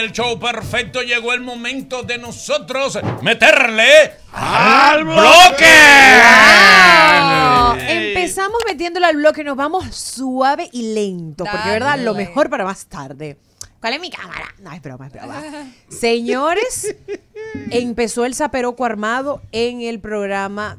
el show perfecto. Llegó el momento de nosotros meterle al bloque. Wow. Empezamos metiéndole al bloque, nos vamos suave y lento, porque verdad, lo mejor para más tarde. ¿Cuál es mi cámara? No, es broma, es broma. Señores, empezó el zaperoco armado en el programa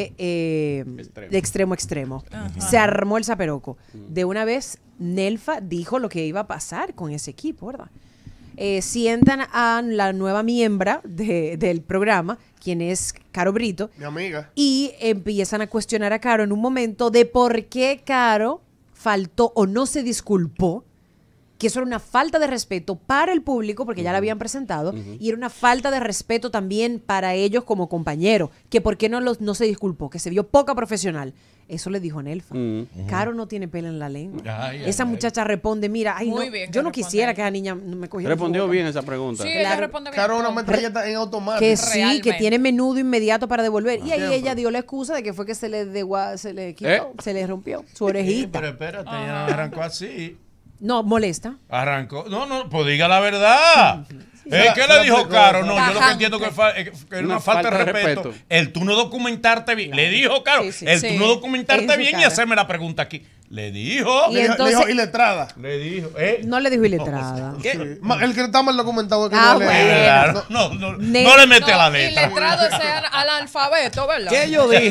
de Extremo a Extremo. Se armó el zaperoco. De una vez, Nelfa dijo lo que iba a pasar con ese equipo, ¿verdad? Sientan a la nueva miembro del programa, quien es Caro Brito. Mi amiga. Y empiezan a cuestionar a Caro en un momento de por qué Caro faltó o no se disculpó, que eso era una falta de respeto para el público, porque ya la habían presentado, y era una falta de respeto también para ellos como compañeros, que por qué no se disculpó, que se vio poca profesional. Eso le dijo Nelfa. Caro no tiene pelo en la lengua. Esa muchacha responde, mira, ay, muy no, bien, yo no responde. quisiera que esa niña me cogiera. Respondió bien esa pregunta. Sí, Claro. ella responde bien. Caro, una todo. metralleta en automático. Que sí, Realmente. que tiene menudo inmediato para devolver. Y ahí Siempre. ella dio la excusa de que fue que se le quitó, se le rompió su orejita. Pero espérate, ella no arrancó así. No, molesta. Arrancó. No, pues diga la verdad. ¿Qué le dijo Caro? No, yo lo que entiendo que era una falta de respeto. El tú no documentarte bien. Le dijo Caro, Sí, sí. el tú no En documentarte su bien y cara. hacerme la pregunta aquí. Le dijo. Y Le entonces- dijo iletrada. Le dijo. No le dijo iletrada. Sí. El que está mal documentado es que Ah, no lee. bueno. Claro, no le mete a la No, y letra. letrado ese al alfabeto, ¿verdad? ¿Qué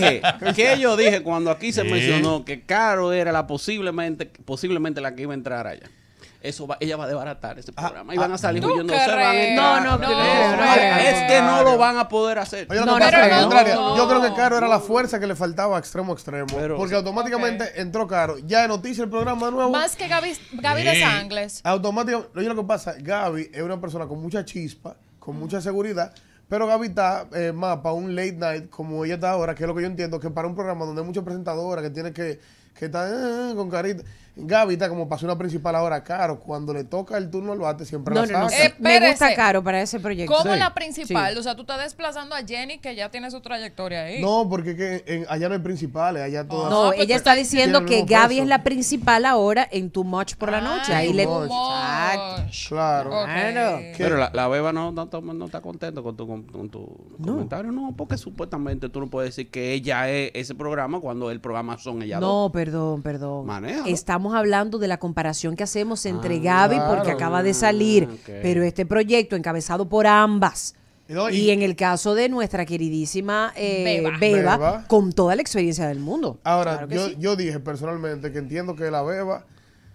yo dije cuando aquí se mencionó que Caro era la posiblemente la que iba a entrar allá? Ella va a desbaratar ese programa. Y van a salir ¿Tú huyendo. crees? Se van a entrar. No creo, Es que no lo van a poder hacer. Oye, lo No, que pasa no es creo. contrario. No. Yo creo que Caro era la fuerza que le faltaba a extremo a extremo. Pero- porque automáticamente entró Caro. Ya de noticia el programa nuevo. Más que Gaby de Sí. Sangles. Automáticamente. Oye, lo que pasa, Gaby es una persona con mucha chispa, con mucha seguridad. Pero Gaby está más para un late night como ella está ahora, que es lo que yo entiendo, que para un programa donde hay muchas presentadoras que tiene que estar con carita. Gaby está como para una principal ahora. Caro, cuando le toca el turno al bate, siempre No, la no, no. saca. Me gusta Espérese. Caro para ese proyecto. Como Sí. la principal. Sí. O sea, tú estás desplazando a Jenny, que ya tiene su trayectoria ahí. No, porque allá no hay principales, allá todas. No, pues, ella está diciendo tiene que el mismo Gaby peso. es la principal ahora en Too Much por la noche. Ahí le... Too Much. Exacto. Claro. Ok. Claro. Pero la Beba no está contento con tu comentario. No, porque supuestamente tú no puedes decir que ella es ese programa cuando el programa son ellas No, dos. perdón. Manéjalo. Estamos hablando de la comparación que hacemos entre Ah, Gaby, porque claro. acaba de salir, Ok. pero este proyecto encabezado por ambas. No, Y en el caso de nuestra queridísima Beba. Beba. con toda la experiencia del mundo. Ahora, Claro que sí. yo dije personalmente que entiendo que la Beba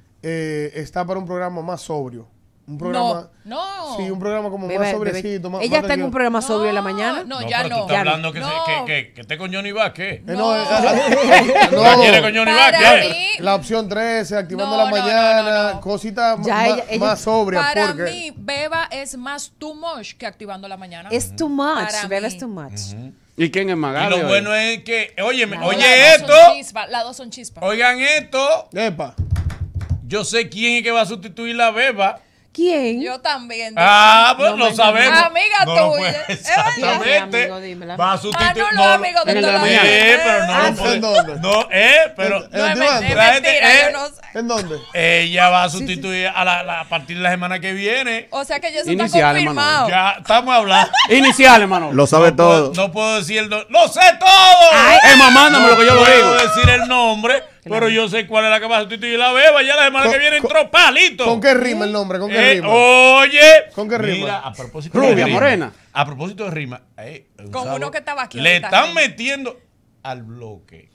está para un programa más sobrio. Un programa. No. Sí, un programa como Beba, más sobrecito. Más, ella más está en un tranquilo. programa sobrio en la mañana. No, ya pero tú no. estás Ya no. hablando que No. que esté con Johnny Vázquez. No, ¿La quiere con Johnny Para Vázquez? mí, la opción 13, activando No, la no, mañana, no. cositas Ya más, ella- más sobrias. para porque mí, Beba es más too much que activando la mañana. Es too much, Para Beba mí. es too much. ¿Y quién es Y Magali? lo hoy? bueno es que, óyeme, Las oye dos esto, son chispas, las dos son chispas. oigan esto, Epa. yo sé quién es que va a sustituir la Beba. ¿Quién? Yo también. Pues No, lo no, sabemos. Amiga No lo tuya. puede- Es verdad. Exactamente. Amigo, dímela. Va a sustituir. no, amigo de en el de toda la la mañana. vida. Pero no Ah, lo puede. ¿en dónde? No, pero ¿En No, es Activando? La gente, mentira, yo no sé. ¿En dónde? ella va a sustituir a partir de la semana que viene. O sea que ya eso Inicial, está confirmado. Ya estamos hablando. Iniciales, hermano. Lo sabe todo. No puedo decir el nombre. ¡Lo sé todo! Emma, mándame lo que yo lo puedo digo. decir el nombre, pero yo sé cuál es la que va a sustituir la Beba. Ya la semana Con- que viene con- entró Palito. ¿Con qué rima el nombre? ¿Con qué rima? Oye. ¿Con qué rima? Mira, a propósito Rubia, de rima, morena. A propósito de rima. Con uno que estaba aquí Le ahorita. están metiendo al bloque.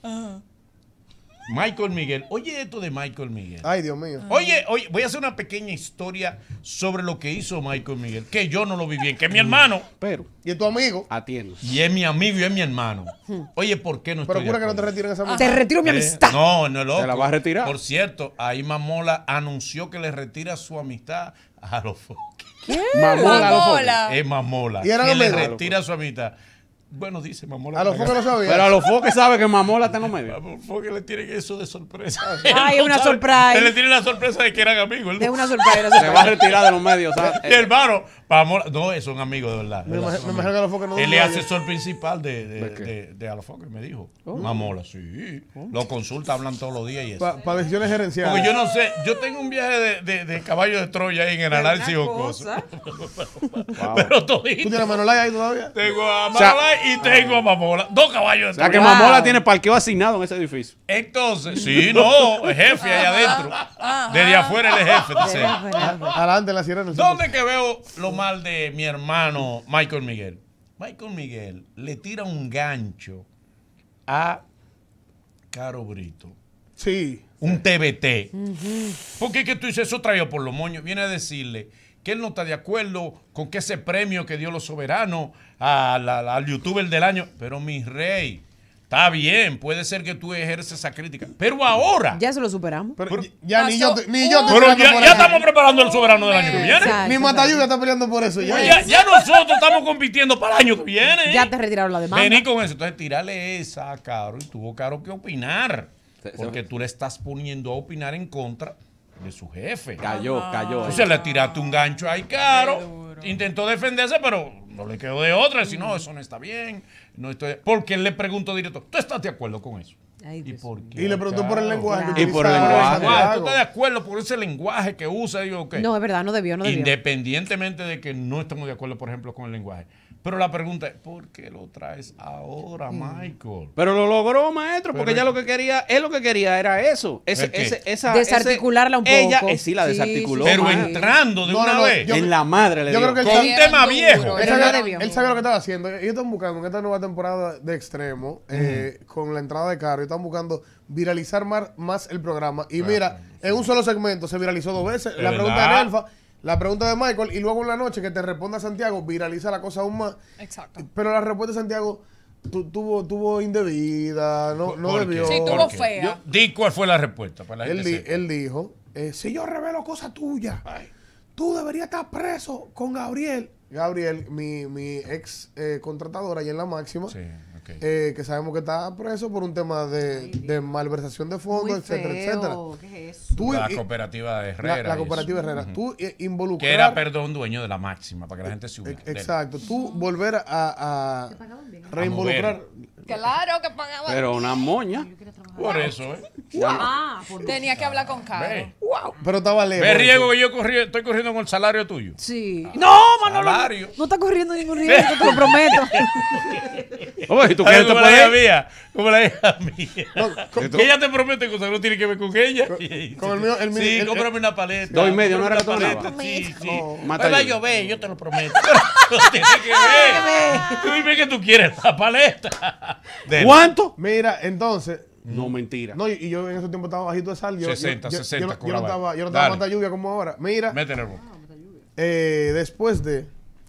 Michael Miguel. Oye esto de Michael Miguel. Ay, Dios mío. Oye, voy a hacer una pequeña historia sobre lo que hizo Michael Miguel, que yo no lo vi bien, que es mi hermano, Pero, ¿Y tu amigo? atiendo. y es mi amigo y es mi hermano. Oye, ¿por qué no estoy Procura de que no te acuerdo? retiren esa Te amistad. retiro mi amistad. No, loco. ¿Te la vas a retirar? Por cierto, ahí Mamola anunció que le retira su amistad a los Foques. Mamola, los foques. Mamola. Es Mamola. ¿Y eran Que le amigos? retira su amistad. Bueno, dice Mamola. A los focos lo sabía. Pero a los foques sabe que Mamola está en los medios. Porque le tienen eso de sorpresa. Ay, Él una sabe. surprise. Él le tiene la sorpresa de que eran amigos. Él Es no- una sorpresa. Se va a retirar de los medios. ¿sabes? Y hermano, Pamola, no, son amigos de verdad. Me imagino que Alofoque no. Él es asesor principal de Alofoque, me dijo. Mamola, sí. Lo consulta, hablan todos los días y eso. Para decisiones gerenciales. Porque yo no sé, yo tengo un viaje de caballo de Troya ahí en el análisis jocoso. Pero todito. ¿Tú tienes a Manolay ahí todavía? Tengo a Manolay y tengo a Mamola. 2 caballos de O sea, Troya. que Mamola tiene parqueo asignado en ese edificio. Entonces, sí, no, el jefe allá adentro. Desde afuera él es jefe, dice. Adelante en la sierra. ¿Dónde que veo lo mal de mi hermano Michael Miguel? Michael Miguel le tira un gancho a Caro Brito. Sí. Un TBT. Porque es que tú dices, eso traído por los moños. Viene a decirle que él no está de acuerdo con que ese premio que dio los soberanos al youtuber del año. Pero mi rey, está bien, puede ser que tú ejerces esa crítica. Pero ahora. Ya se lo superamos. Pero ya ni yo te Pero ya estamos preparando el soberano del año que viene. Exacto. Mi Matayuga está peleando por eso. Ya nosotros estamos compitiendo para el año que viene. Ya te retiraron la demanda. Vení con eso. Entonces, tírale esa a Caro. Y tuvo Caro que opinar. Porque tú le estás poniendo a opinar en contra de su jefe. Cayó. Entonces le tiraste un gancho ahí, Caro. Intentó defenderse, pero no le quedó de otra. Decir, no, eso no está bien. No estoy... Porque él le preguntó directo, ¿tú estás de acuerdo con eso? Ay, ¿Y Dios. por qué? Y le preguntó por el lenguaje. Claro. que Y por el utiliza lenguaje. Santiago. ¿Tú estás de acuerdo por ese lenguaje que usa? Digo, okay. No, es verdad, no debió. Independientemente de que no estemos de acuerdo, por ejemplo, con el lenguaje. Pero la pregunta es, ¿por qué lo traes ahora, Michael? Pero lo logró, maestro, porque Pero- ella él lo que quería era eso. Desarticularla un poco. Ella, sí, la Sí, desarticuló. sí, Pero sí. maestro. entrando de No, una no, vez. yo- En la madre le yo dio. creo que Con él un tema viejo. Él Pero sabe, no debió. él sabe lo que estaba haciendo. Ellos están buscando en esta nueva temporada de Extremo, con la entrada de Caro, están buscando viralizar más el programa. Y mira, en un solo segmento se viralizó 2 veces. La pregunta de ¿Verdad? Nelfa, la pregunta de Michael, y luego en la noche que te responda Santiago, viraliza la cosa aún más. Exacto. Pero la respuesta de Santiago tuvo indebida, no ¿Por qué? debió. Sí, ¿Por tuvo qué? fea. Di cuál fue la respuesta para la gente sepa. Él dijo, si yo revelo cosas tuyas, tú deberías estar preso con Gabriel. Gabriel, mi ex contratador allá en La Máxima, Sí, ok. que sabemos que está preso por un tema de malversación de fondos, Muy etcétera, feo. etcétera. ¿Qué es eso? Tú, La y- cooperativa de Herrera. la y cooperativa eso. Herrera. Ujú. Tú involucrar... Que era, perdón, dueño de La Máxima, para que la gente se ubique. Exacto. Tú volver a reinvolucrar... Claro que pagaba. Pero una moña. Por eso, ¿eh? Ah, por Tenía que hablar con Caro. Ve. Pero estaba lejos. Ve riesgo que yo estoy corriendo con el salario tuyo. Sí. No, Manolo. Salario. No está corriendo ningún riesgo, te lo prometo. Oye, si tú Ay, quieres te como la hija puedes. mía, como la hija mía. con- Que ella te promete cosas que no tiene que ver con ella. con el mío, Sí, el- cómprame una paleta. 2,5, ¿no era Cómprame que una tú paleta, Sí, sí. No. Mata Va a yo. llover, yo te lo prometo. No tiene que ver. Tú dime que tú quieres la paleta. ¿Cuánto? Mira, entonces... No, mentira. No, y yo en ese tiempo estaba bajito de sal. 60, yo 60 no estaba, cobraba. yo no estaba Dale. mata lluvia como ahora. Mira, Métele el rojo. después de...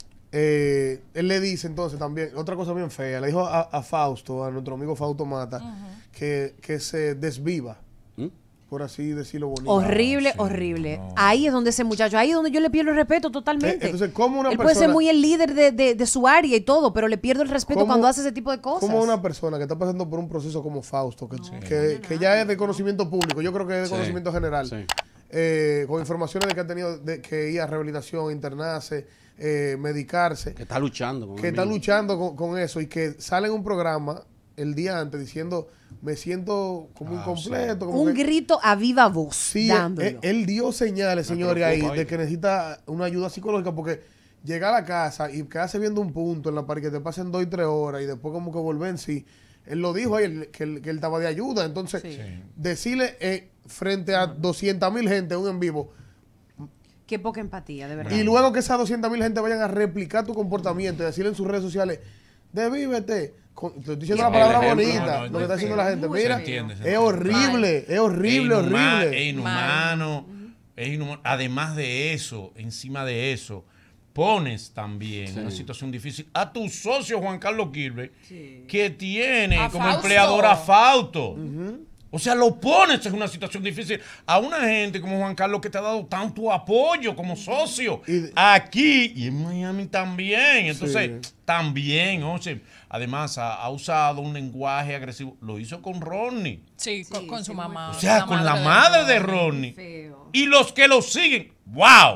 él le dice entonces también, otra cosa bien fea, le dijo a Fausto, a nuestro amigo Fausto Mata, que se desviva, ¿Mm? por así decirlo bonito. Horrible, sí, horrible. no. Ahí es donde ese muchacho, ahí es donde yo le pierdo el respeto totalmente. Entonces, ¿cómo una Él puede ser persona- muy el líder de su área y todo, pero le pierdo el respeto ¿Cómo- cuando hace ese tipo de cosas. Como una persona que está pasando por un proceso como Fausto, que ya es de conocimiento público, yo creo que es de Sí, conocimiento general, sí. con informaciones de que ha tenido que ir a rehabilitación, internarse, medicarse, Que está luchando con que el está mismo. luchando con eso y que sale en un programa el día antes diciendo, me siento como incompleto. Como Un que- grito a viva voz, Sí, dándolo. él dio señales, señores, ahí, preocupa, de oye. que necesita una ayuda psicológica porque llegar a la casa y quedarse viendo un punto en la pared que te pasen 2 y 3 horas y después como que volver en sí. Él lo dijo ahí, que él estaba de ayuda. Entonces, Sí. decirle frente a 200,000 gente un en vivo Qué poca empatía, de verdad. y luego que esas 200,000 gente vayan a replicar tu comportamiento y decirle en sus redes sociales, desvívete. Te estoy diciendo la El palabra ejemplo, bonita, no, lo que está diciendo la gente. se Mira, entiende, se es horrible, es horrible, Es horrible. inhumano. Es inhumano. Además de eso, encima de eso, pones también en una situación difícil a tu socio Juan Carlos Gilbert, que tiene A como Fausto. empleador a Fausto. O sea, lo pones en una situación difícil a una gente como Juan Carlos que te ha dado tanto apoyo como socio Y- aquí y en Miami también. Entonces, Sí. también, oye, además ha usado un lenguaje agresivo. Lo hizo con Ronnie. Sí, con su mamá. O sea, con la madre de Ronnie. Feo. Y los que lo siguen, wow.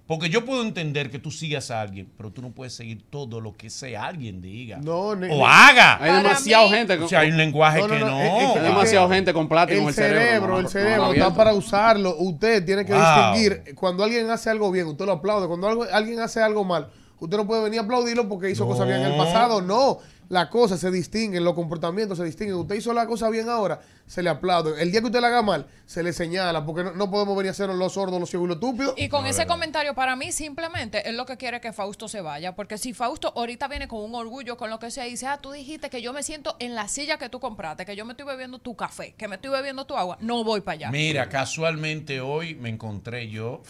Porque yo puedo entender que tú sigas a alguien, pero tú no puedes seguir todo lo que ese alguien diga No, o haga. Hay Para demasiado mí- gente. O sea, hay un lenguaje No, no, que no, no. es Hay demasiado gente con plata y con el cerebro. El no, cerebro no, está no, para usarlo. Usted tiene que Wow. distinguir. Cuando alguien hace algo bien, usted lo aplaude. Cuando alguien hace algo mal, usted no puede venir a aplaudirlo porque hizo cosas bien en el pasado. No. Las cosas se distinguen, los comportamientos se distinguen. Usted hizo la cosa bien ahora, se le aplaude. El día que usted la haga mal, se le señala, porque no podemos venir a ser los sordos, los ciegos y los estúpidos. Y con ese comentario, para mí, simplemente es lo que quiere que Fausto se vaya. Porque si Fausto ahorita viene con un orgullo, con lo que sea, y dice, tú dijiste que yo me siento en la silla que tú compraste, que yo me estoy bebiendo tu café, que me estoy bebiendo tu agua, no voy para allá. Mira, casualmente hoy me encontré yo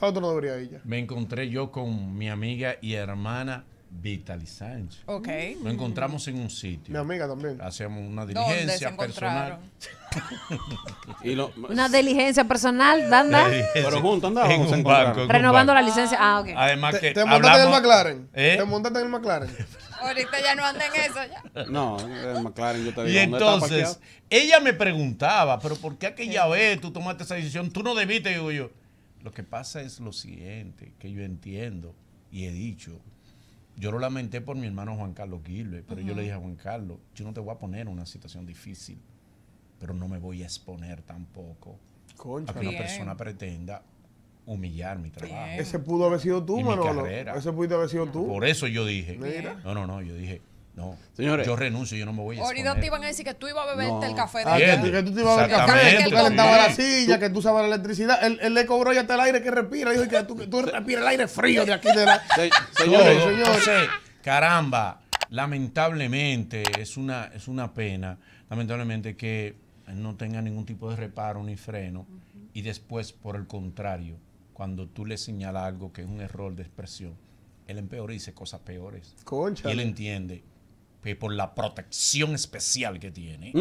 con mi amiga y hermana Vitaly Sánchez. Ok. Nos encontramos en un sitio. Mi amiga también. Hacíamos una ¿Dónde se diligencia personal. encontraron? Una diligencia personal, Danda. Pero juntos andábamos, en se un encontraron. banco. en un Renovando la banco. licencia. Ah, ok. Además que ¿Te montaste en el hablamos- McLaren? ¿Eh? ¿Te montaste en el McLaren? Ahorita ya no anda en eso ya. No, el McLaren, yo te digo. Y ¿dónde está entonces, parqueado? ella me preguntaba, pero ¿por qué aquella vez tú tomaste esa decisión? Tú no debiste, digo yo. Lo que pasa es lo siguiente, que yo entiendo y he dicho. Yo lo lamenté por mi hermano Juan Carlos Gilbert, pero yo le dije a Juan Carlos, yo no te voy a poner en una situación difícil, pero no me voy a exponer tampoco Concha. a que una Bien. persona pretenda humillar mi trabajo. Bien. Ese pudo haber sido tú, Y mi Manolo. carrera. Ese pudo haber sido tú. Por eso yo dije, Mira. no, yo dije, no, Señores. yo renuncio, yo no me voy a exponer. Ahorita te iban a decir que tú ibas a beberte No. el café de Ah, Bien. que tú te ibas a ver café, Exactamente, que tú calentabas la sí. silla, que tú sabes la electricidad. Él le cobró ya hasta el aire que respira. Dijo que tú respiras el aire frío de aquí de la... Señores, Todo. señores. Entonces, caramba, lamentablemente es una pena, lamentablemente que no tenga ningún tipo de reparo ni freno y después, por el contrario, cuando tú le señalas algo que es un error de expresión, él empeora y dice cosas peores. Concha. Y él entiende que por la protección especial que tiene,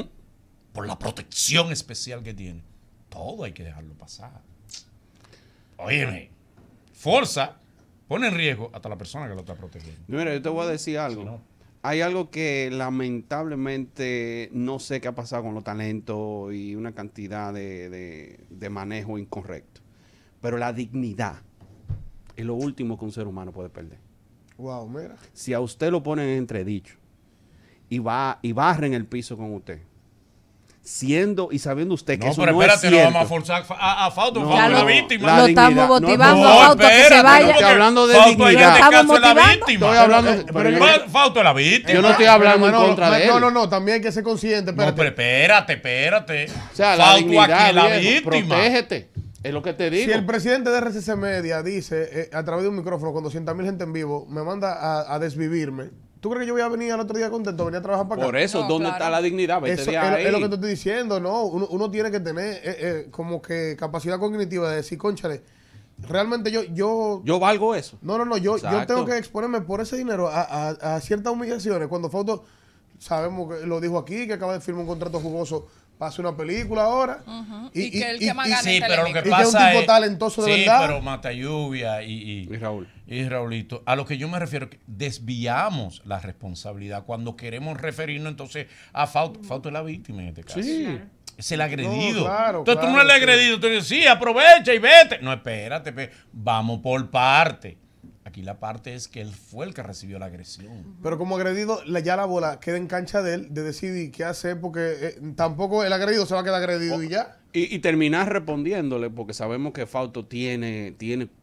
todo hay que dejarlo pasar. Óyeme, fuerza pone en riesgo hasta la persona que lo está protegiendo. mira, yo te voy a decir algo. Si no. Hay algo que lamentablemente no sé qué ha pasado con los talentos y una cantidad de manejo incorrecto. Pero la dignidad es lo último que un ser humano puede perder. Wow, mira. Si a usted lo ponen en entredicho y barren el piso con usted, siendo y sabiendo usted que No, eso pero no espérate, es no cierto. vamos a forzar a Fausto, No, Fausto es la lo- víctima. la Lo dignidad. estamos No, motivando no, a Fausto a que se espérate, vaya. no, estoy hablando de Fausto dignidad. en este Estamos caso es la motivando. víctima. Estoy hablando, pero Fausto es la víctima. yo no estoy hablando en Manolo, contra de él. No, también hay que ser consciente. No, Espérate. pero espérate. O sea, la Fausto dignidad, aquí es la viejo, víctima. protégete. Es lo que te digo. Si el presidente de RCC Media dice a través de un micrófono con 200,000 gente en vivo, me manda a desvivirme, ¿tú crees que yo voy a venir al otro día contento, venir a trabajar para acá? Por eso, No, ¿dónde claro. está la dignidad? Vete Eso de es, ahí. es lo que te estoy diciendo, ¿no? Uno tiene que tener como que capacidad cognitiva de decir, cónchale, realmente yo Yo valgo eso. No, yo Exacto. tengo que exponerme por ese dinero a ciertas humillaciones. Cuando Fausto, sabemos que lo dijo aquí, que acaba de firmar un contrato jugoso para hacer una película ahora. Y que el que más y- gane Sí, en pero lo que Televen. Y que es un pasa tipo es... talentoso de sí, verdad. pero Mata Lluvia Y Raúl. y Raulito, a lo que yo me refiero es que desviamos la responsabilidad cuando queremos referirnos entonces a Fausto. Fausto es la víctima en este caso. Sí. Es el agredido. No, claro, Entonces tú no claro, eres el sí. agredido, tú dices, sí, aprovecha y vete. No, espérate, vamos por parte. Aquí la parte es que él fue el que recibió la agresión. Pero como agredido, ya la bola queda en cancha de él, de decidir qué hacer, porque tampoco el agredido se va a quedar agredido y ya. Y terminar respondiéndole, porque sabemos que Fausto tiene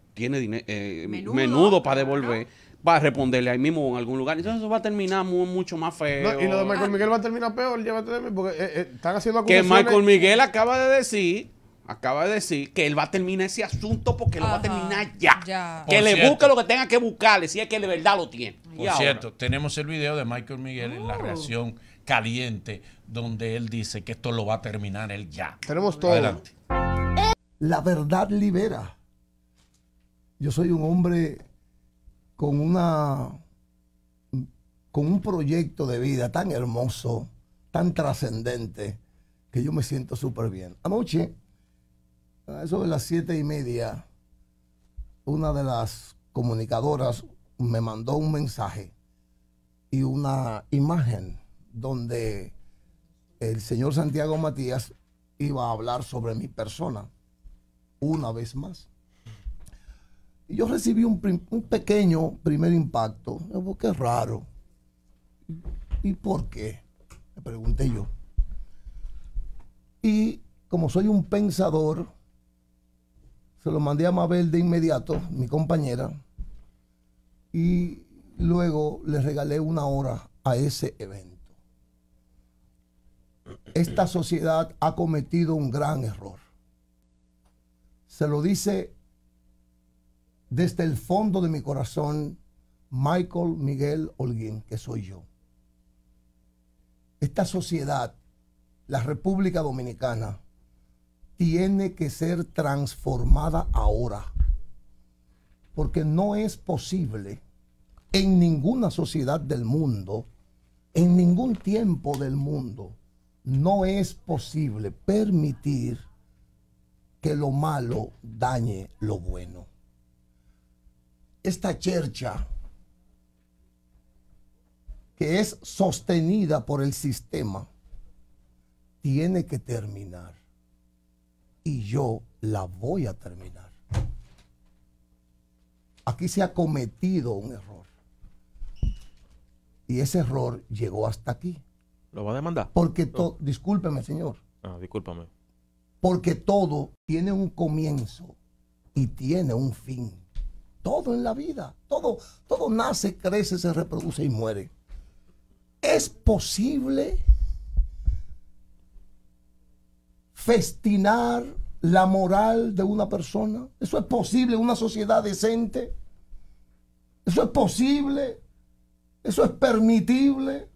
menudo para devolver, va a responderle ahí mismo en algún lugar. Entonces eso va a terminar mucho más feo. No, y lo de Michael Miguel va a terminar peor, llévate de mí, porque están haciendo Que acusaciones. Michael Miguel acaba de decir que él va a terminar ese asunto porque lo va a Ajá, terminar ya. ya. Que Por le cierto. busque lo que tenga que buscarle, si es que de verdad lo tiene. Y Por ahora, cierto, tenemos el video de Michael Miguel en la reacción caliente, donde él dice que esto lo va a terminar él ya. Tenemos todo. Adelante. La verdad libera. Yo soy un hombre con un proyecto de vida tan hermoso, tan trascendente, que yo me siento súper bien. Anoche, a eso de las 7:30, una de las comunicadoras me mandó un mensaje y una imagen donde el señor Santiago Matías iba a hablar sobre mi persona una vez más. Y yo recibí un pequeño primer impacto. Qué raro. ¿Y por qué? Me pregunté yo. Y como soy un pensador, se lo mandé a Mabel de inmediato, mi compañera, y luego le regalé 1 hora a ese evento. Esta sociedad ha cometido un gran error. Se lo dice desde el fondo de mi corazón Michael Miguel Holguín, que soy yo. Esta sociedad, la República Dominicana, tiene que ser transformada ahora. Porque no es posible en ninguna sociedad del mundo, en ningún tiempo del mundo, no es posible permitir que lo malo dañe lo bueno. Esta chercha que es sostenida por el sistema tiene que terminar. Y yo la voy a terminar. Aquí se ha cometido un error. Y ese error llegó hasta aquí. ¿Lo va a demandar? Porque discúlpeme, señor. Ah, discúlpame. Porque todo tiene un comienzo y tiene un fin. Todo en la vida. Todo nace, crece, se reproduce y muere. ¿Es posible festinar la moral de una persona? ¿Eso es posible en una sociedad decente? ¿Eso es posible? ¿Eso es permitible?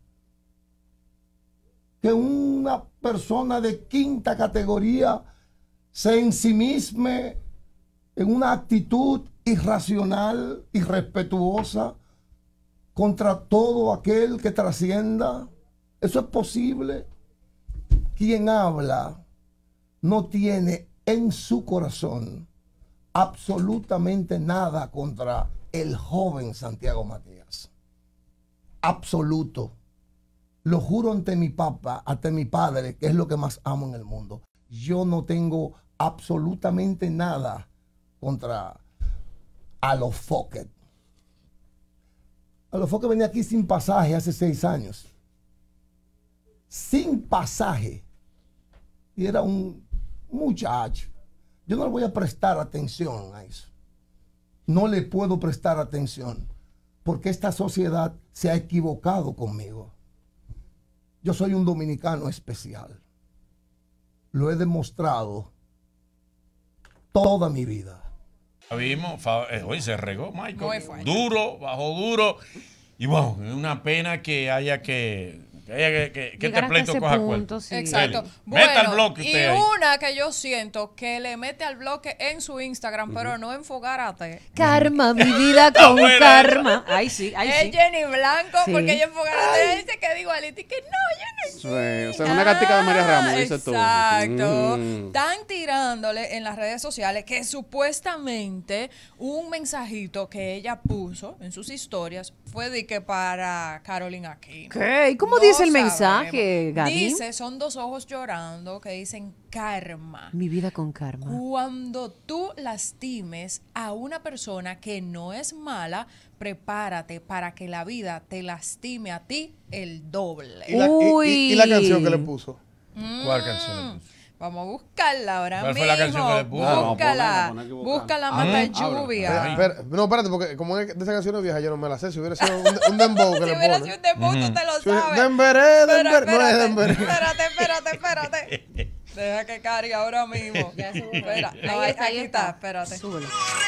Que una persona de quinta categoría se ensimisme en una actitud irracional, irrespetuosa contra todo aquel que trascienda. ¿Eso es posible? Quien habla no tiene en su corazón absolutamente nada contra el joven Santiago Matías. Absoluto. Lo juro ante mi papá, ante mi padre, que es lo que más amo en el mundo. Yo no tengo absolutamente nada contra Alofoque. Alofoque venía aquí sin pasaje hace 6 años. Sin pasaje. Y era un muchacho. Yo no le voy a prestar atención a eso. No le puedo prestar atención porque esta sociedad se ha equivocado conmigo. Yo soy un dominicano especial. Lo he demostrado toda mi vida. Vimos, hoy se regó, Michael. Muy Duro, bajó duro. Y bueno, es una pena que haya que este pleito coja cuerpo. Sí. Exacto. Meta al Bueno, bloque usted y ahí. una que yo siento que le mete al bloque en su Instagram, pero no en Fogarate. Karma, mi vida con buena karma. Ay, sí, ay, Es sí. Jenny Blanco, Sí. porque ella en Fogarate dice que digo igualito y que no, yo no Sí, o sea, una gatica de María Ramos, dice tú. Exacto. Mm. Están tirándole en las redes sociales que supuestamente un mensajito que ella puso en sus historias fue de que para Carolina Aquino. ¿Qué? ¿Y cómo No dice el sabemos. mensaje, Gaby? Dice, son 2 ojos llorando que dicen karma. Mi vida con karma. Cuando tú lastimes a una persona que no es mala, prepárate para que la vida te lastime a ti el doble. Y la canción que le puso. ¿Cuál canción le puso? Vamos a buscarla ahora ¿Cuál mismo. fue la canción que le puso? Vamos a Búscala. ponerla que buscar. Búscala, mata Ay. lluvia. No, espérate, porque como es de esa canción vieja, yo no me la sé. Si hubiera sido un dembow que Si le hubiera pone. sido un debut, tú te lo Si hubiera- sabes. Demberé, Pero no es Demberé. espérate. Deja que cargue ahora mismo. Espera, no, Ahí está, aquí está, espérate. Súbelo.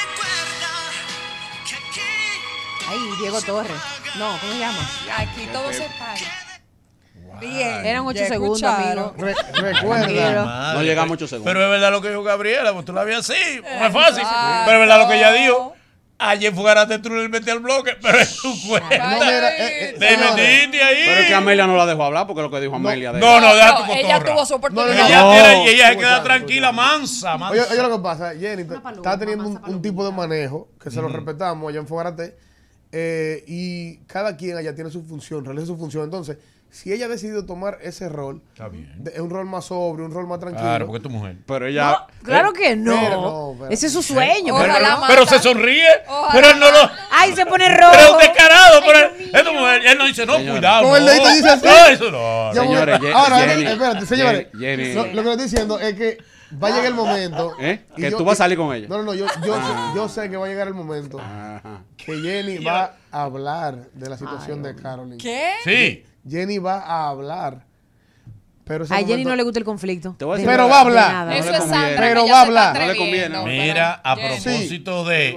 Ahí, Diego Torres. No, ¿cómo se llama? Aquí todo se paga. Bien. Eran 8 ya segundos, escucharon. amigo. Recuerda. Madre, No llega a pues, muchos segundos. Pero es verdad lo que dijo Gabriela, pues tú la ves así, no es fácil. Exacto. Pero es verdad lo que ella dijo. Ayer Fogarate tú le metí al bloque, pero es tu cuenta. No, mira, Te señores, metiste ahí. Pero es que Amelia no la dejó hablar porque es lo que dijo Amelia de No, no, deja tu ella cotorra. tuvo su oportunidad. No, Ella no. tiene, y ella se Escucha, queda escucha. tranquila, mansa. Oye, lo que pasa, Jenny está teniendo un tipo de manejo que se lo respetamos allá en Fogarate, y cada quien allá tiene su función, realiza su función. Entonces, si ella ha decidido tomar ese rol, Está bien. es un rol más sobrio, un rol más tranquilo. Claro, porque es tu mujer. Pero ella. No, claro que no. pero- Ese es su sueño. Ojalá pero no. más. Pero se sonríe. Ojalá. Pero él no lo. Ay, se pone rojo. Pero es descarado. Ay, Pero Dios mío. es tu mujer. Él no dice, no, Señora. cuidado. Con el no. dedito dice así. No, eso no. Ya, Señores, porque- ahora, Jenny, espérate, señores. Jenny. Lo que estoy diciendo es que va a llegar el momento. y Que tú vas a salir con ella. No, yo sé que va a llegar el momento Ajá. que Jenny va a hablar de la situación de Caroline. ¿Qué? Sí. Jenny va a hablar. Pero ese A Jenny momento- no le gusta el conflicto. Te voy a De decir- Pero nada, va a de hablar. nada. No Eso le es conviene. Sandra. Pero que va a ya se está hablar. No le conviene. atreviendo, Mira, a pero- propósito de.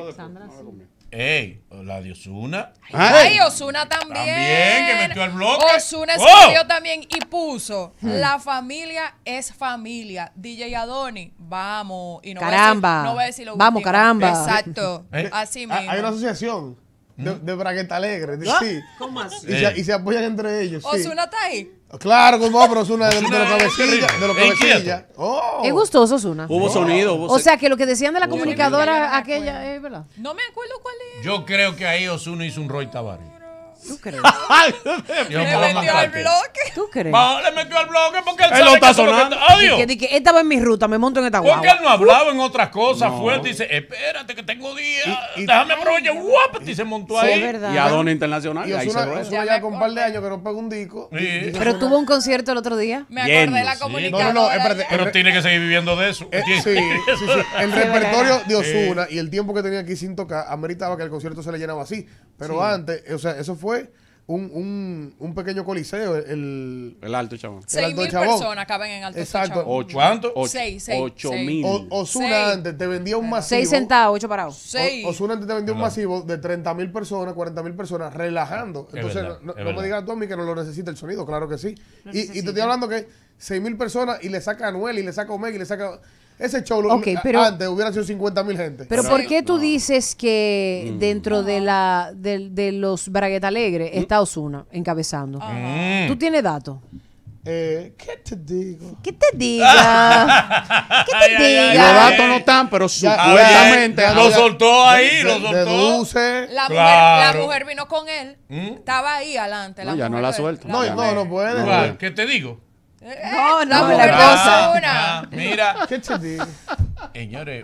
Ey, la de Ozuna. Ay, Ozuna también. También, que metió al bloque. Ozuna ¡Oh! escribió también y puso: La familia es familia. DJ Adoni, vamos. Y no Caramba. Voy a decir lo Vamos, último. caramba. Exacto. ¿Eh? Así mismo. Hay una asociación de Bragueta Alegre. Sí. ¿Cómo así? Y se apoyan entre ellos. Sí. Ozuna está ahí. Claro, como pero es una de los Ozuna es cabecillas. De los terrible. cabecillas. Oh. Es gustoso, Osuna. Hubo sonido. Hubo O sea, que lo que decían de la Yo no comunicadora me aquella, acuerdo. ¿verdad? No me acuerdo cuál es. Yo creo que ahí Ozuna hizo un Roy Tavares. ¿Tú crees? Yo Le me voy a metió al matar. bloque. ¿Tú crees? Va, le metió al bloque porque él Él sabe lo está que eso es lo que sonando. está- Adiós. Que esta va en mi ruta, me monto en esta Porque él guagua. no hablaba en otras cosas fuertes. Dice, espérate que tengo días. Y- Déjame aprovechar. Guap, y se montó Sí, ahí. es verdad. Y Adona Internacional. Y ahí se Ozuna ve. Ozuna ya con un par de años que no pega un disco. Sí. Pero tuvo un concierto el otro día. Me acordé de la Lleno, sí. comunicadora. No, espérate. ya. Pero tiene que seguir viviendo de eso. Sí, sí, sí. El repertorio de Sí. Ozuna y el tiempo que tenía aquí sin tocar ameritaba que el concierto se le llenaba así. Pero antes, o sea, eso fue un pequeño coliseo. El El alto, chaval. 6,000 Chabón. personas caben en Alto Exacto. Chabón. ¿Cuánto? Seis, 8,000. Ozuna Seis. antes te vendía un masivo. 6 centavos, 8 parados. Seis. Ozuna antes te vendía un masivo de 30,000 personas, 40,000 personas, relajando. Entonces, verdad, no es me verdad. digas tú a mí que no lo necesita el sonido, claro que sí. Y te estoy hablando que 6,000 personas y le saca a Anuel y le saca a Omega y le saca... Ese show Ok, pero- antes hubiera sido 50,000 gente. Pero Sí. ¿por qué tú dices que dentro de los Bragueta Alegre está Ozuna encabezando? Mm. ¿Tú tienes datos? ¿Qué te digo? ¿Qué te diga? ¿Qué te Ay, ay, ay, Los diga? datos no están, pero Ya- supuestamente. ya- Lo soltó ahí, lo soltó. Deduce. La, Claro. mujer, la mujer vino con él. Estaba ahí adelante. No, ya no mujer la de- suelta. No, no puede. ¿Cuál? ¿Qué te digo? No, La no, mujer la de cosa. Ozuna. Mira, ¿Qué te digo? señores,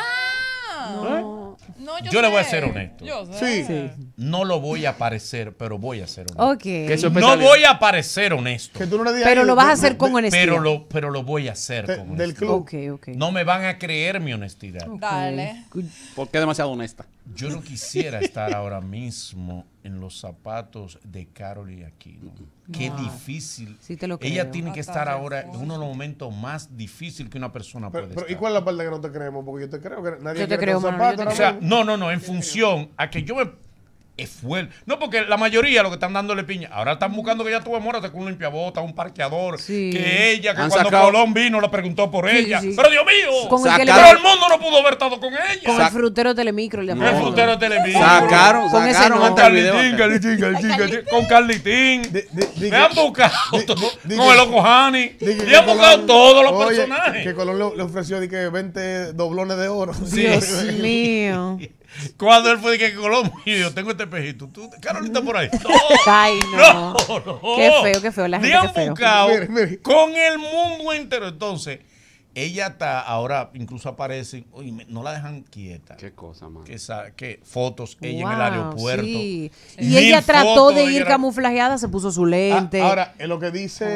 No, Yo le voy a sé. ser honesto. Yo sé. Sí. no lo voy a parecer, pero voy a ser honesto. Ok. Que su No especialidad. voy a parecer honesto, Que tú no le digas Pero ahí lo vas a de- hacer de- con honestidad. pero lo voy a hacer de- con del honestidad. club. Ok, ok. No me van a creer mi honestidad. Dale. Porque es demasiado honesta. Yo no quisiera estar ahora mismo en los zapatos de Carol y Aquino. Qué difícil. Sí te lo Ella creo. tiene que estar ahora en uno de los momentos más difíciles que una persona puede Pero, estar. ¿y cuál es la parte que no te creemos? Porque yo te creo que nadie Yo te quiere creo, los mano, yo zapatos te ahora O sea, mismo. no, en función a que yo me fuerte. No, porque la mayoría lo que están dándole piña. Ahora están buscando que ella tuvo muerte con un limpiabota, un parqueador. Sí. Que ella, que Han cuando sacado- Colón vino, le preguntó por Sí, ella. sí. Pero Dios mío, Con el que le- pero el mundo no pudo haber estado con ella. Con el frutero Telemicro. El frutero de televisión. Sacaron Con ese sacaron no. hasta el video. Con Carlitín. Me han buscado di con que- el Loco Hani. di que Le han buscado Colón- todos los Oye, personajes. Que Colón le ofreció di que 20 doblones de oro. Dios mío. Cuando él fue de que Colón, y yo tengo este espejito. ¿Tú, Carolita por ahí? No. Ay, no. No. Qué feo, la Le gente, han qué feo. buscado Mire. con el mundo entero. Entonces, ella está ahora, incluso aparece, oye, no la dejan quieta. Qué cosa, man. Que fotos, ella en el Wow, aeropuerto. sí. Y Mil ella trató fotos, de ella ir era- camuflajeada, se puso su lente. Ahora, en lo que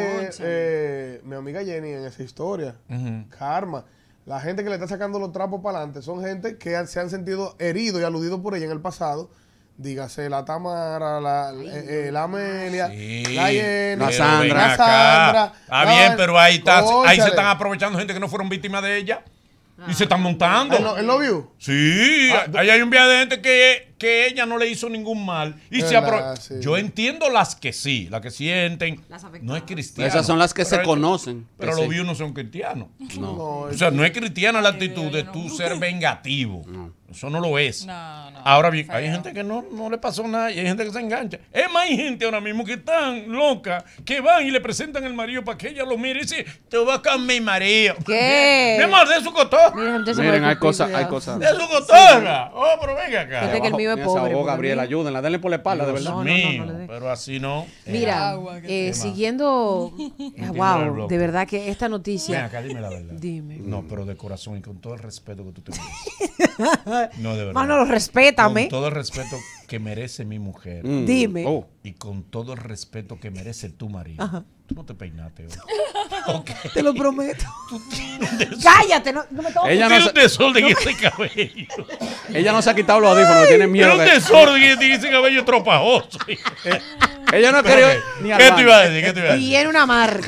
dice mi amiga Jenny en esa historia, Karma, la gente que le está sacando los trapos para adelante son gente que se han sentido heridos y aludidos por ella en el pasado. Dígase la Tamara, la Amelia, Sí, la Jenny, la pero Sandra. ven la acá. Sandra. Está bien, pero ahí se Cónchale. están aprovechando gente que no fueron víctimas de ella. Y se están montando. ¿El no vio? Sí, ahí hay un viaje de gente que ella no le hizo ningún mal. Y se ¿Verdad? Sí. Yo entiendo las que sí, las que sienten. No es cristiano. Esas son las que se Pero- conocen. Pero Que los sí. views no son cristianos. No. O sea, no es cristiana la actitud de tú ser vengativo. O Eso no lo es. No, no. Ahora bien, feo. hay gente que no le pasó nada y hay gente que se engancha. Es más, hay gente ahora mismo que están loca, que van y le presentan al marido para que ella lo mire y dice, tú vas con mi marido. ¿Qué? Mi amor, de su cotorra. Mira, entonces Miren, me hay voy a cosas, hay cuidado. cosas. De su cotorra. Oh, pero venga acá. Fíjate que el mío es Mira, se pobre, ahogó, porque Gabriel, a mí- ayúdenla, denle por la espalda, de Dios verdad. mío, no le dé. pero así no. Mira, agua que siguiendo, el wow, bloque. de verdad que esta Ven noticia, acá, dime la verdad. dime. No, pero de corazón y con todo el respeto que tú te mereces. No, de verdad. Manolo, respétame. Con todo el respeto que merece mi mujer. Mm. Dime. Oh. Y con todo el respeto que merece tu marido. Tú no te peinaste hoy. Ok. Te lo prometo. Cállate, no me toques. Ella no, Tiene se, un desorden en ese cabello. ella no se ha quitado los audífonos, tiene miedo. Tiene un que- desorden en ese cabello tropajoso. ella no quería ni al ¿Qué te baño. iba a decir? ¿Qué te iba a Y decir? en una marca.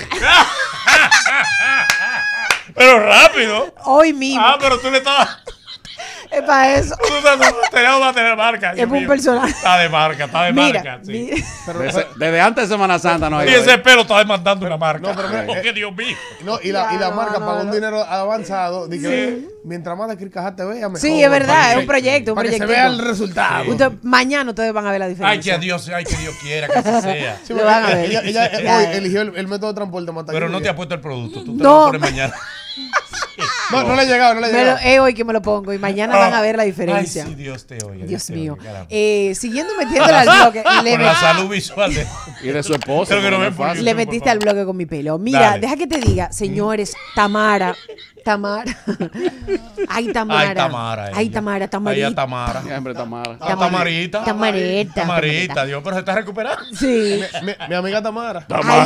Pero rápido. Hoy mismo. Ah, pero tú le estabas... Es para eso. Tú tenías una tener marca. Dios Es un mío. personaje. Está de marca, está de Mira, marca. Sí. mira. Desde antes de Semana Santa no hay. Y ese pelo está demandando una marca. No, pero mira, Porque Dios mío. No, y la Ya, marca no, pagó no. un dinero avanzado. Dije, mientras más de Kirkaja te vea, mejor. Sí, es verdad, Para es que- un proyecto, un Para que se proyectito. vea el resultado. Mañana ustedes van a ver la Ay, diferencia. que Dios quiera que así sea. Sí, Lo van a ver. ella Ya. hoy eligió el método de transporte más Pero no te lluvia. ha puesto el producto. Tú te No. lo pones mañana. No le ha llegado, no le ha llegado. Es hoy que me lo pongo y mañana van a ver la diferencia. Ay, sí, Dios te oiga. Dios te mío. oiga, caramba. Siguiendo metiéndole al bloque, Con la salud visual de... Y de su esposa. Creo que no porque ven es por fácil. le YouTube, metiste por al favor. bloque con mi pelo. Mira, Dale. deja que te diga, señores, Tamara. Ay, Tamara. Ay, Tamara. Ay, ella. Tamara, Ay, Tamarita. a Tamara. Siempre está mala. A Tamarita. Tamarita. Tamarita, Dios, pero se está recuperando. Sí. Mi amiga Tamara.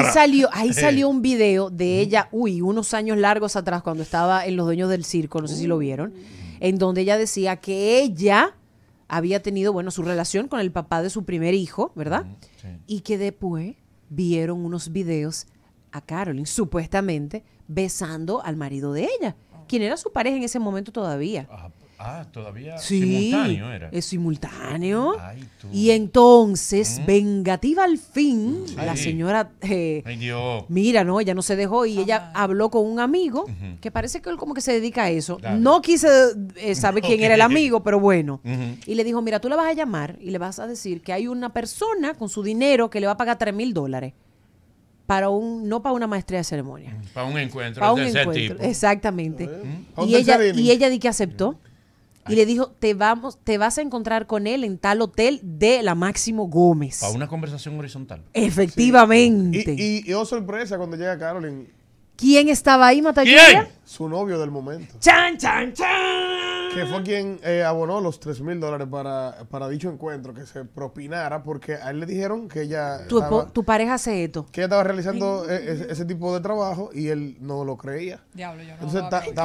Ahí salió un video de ella, unos años largos atrás, cuando estaba en Los Dueños del Circo, no sé si lo vieron, en donde ella decía que ella había tenido, bueno, su relación con el papá de su primer hijo, ¿verdad? Sí. Y que después vieron unos videos a Caroline, supuestamente, besando al marido de ella, quien era su pareja en ese momento todavía. Todavía Sí, simultáneo era. es simultáneo. Ay, tú. Y entonces, vengativa al fin, Sí. la señora, Ay, Dios. mira, no, ella no se dejó y ella habló con un amigo que parece que él como que se dedica a eso. Claro. No quise saber quién era el amigo, pero bueno. Ujú. Y le dijo, mira, tú la vas a llamar y le vas a decir que hay una persona con su dinero que le va a pagar $3,000 para no para una maestría de ceremonia. Para un encuentro Para un de ese encuentro, tipo. exactamente. A un Y ella, tercer inning. y ella di que aceptó. Y le dijo, te vas a encontrar con él en tal hotel de la Máximo Gómez. Para una conversación horizontal. Efectivamente. Y oh, sorpresa cuando llega Caroline, ¿Quién estaba ahí, ¿Quién? Matallura? su novio del momento. ¡Chan, chan, chan! Que fue quien abonó los $3,000 para dicho encuentro, que se propinara, porque a él le dijeron que ella Tu pareja hace esto. que ella estaba realizando ese tipo de trabajo y él no lo creía. Diablo, yo no. Entonces, voy a ver.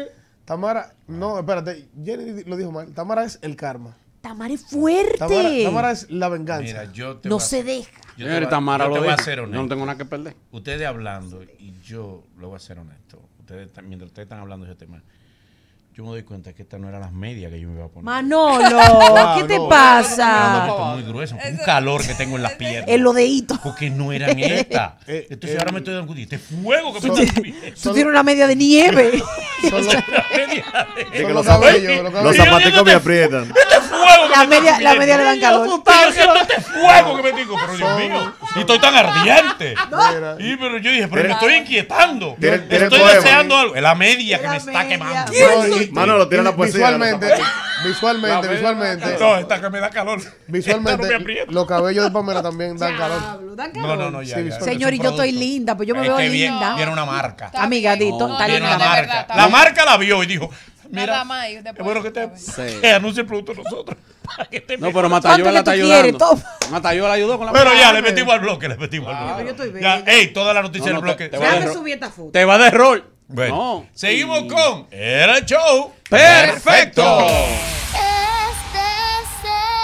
Tamara, no, espérate, Jenny lo dijo mal. Tamara es el karma. Tamara es fuerte. Tamara es la venganza. Mira, yo te No voy a- se deja. yo te Señores, voy a- Tamara yo lo te voy a dijo. ser Yo honesto. no tengo nada que perder. Ustedes hablando y yo le voy a ser honesto. Mientras ustedes están hablando de ese tema, yo me doy cuenta que estas no eran las medias que yo me iba a poner. Manolo, ¿qué te no, pasa? Esto es muy grueso, un calor que tengo en las piernas. En los deditos. Porque no eran estas. Entonces ahora me estoy dando cuenta. Este fuego que me está subiendo. Tú tienes una media de nieve. Son los, La media de- son los cabellos. Los Los cabellos. zapaticos me aprietan. Este fuego que La me está media le subiendo. dan calor. Yo siento este fuego que me digo, pero Dios mío, y estoy tan ardiente. Mira. Y pero yo dije, pero me estoy inquietando. Tira el Estoy poema. deseando algo. Es la media que La me está media. quemando. No, Manolo, tira la poesía. Visualmente, No, esta que me da calor. Esta no me visualmente, aprieta. los cabellos de Pamela también dan calor. Diablo, dan No, calor. no, no, ya. Sí, ya. Señor, y yo estoy linda, pues yo me Es veo que linda. viene una marca. Está Amiga, bien. Dito, está Viene linda. una de marca. verdad, está La bien. marca la vio y dijo, mira, Nada más ahí, es después. bueno que te Sí. anuncie el producto nosotros. Para que te No, pero ¿Cuánto Matayuela que la está tú quieres? ayudando. Toma. Matayuela ayudó con la Pero ya, le metimos al bloque, le metimos al bloque. yo estoy Ya, bella. ey, toda la noticia No, del no, bloque. te va a Déjame dar- subir esta foto. Te va de rol. Bueno, No. seguimos con Era el Show. Perfecto.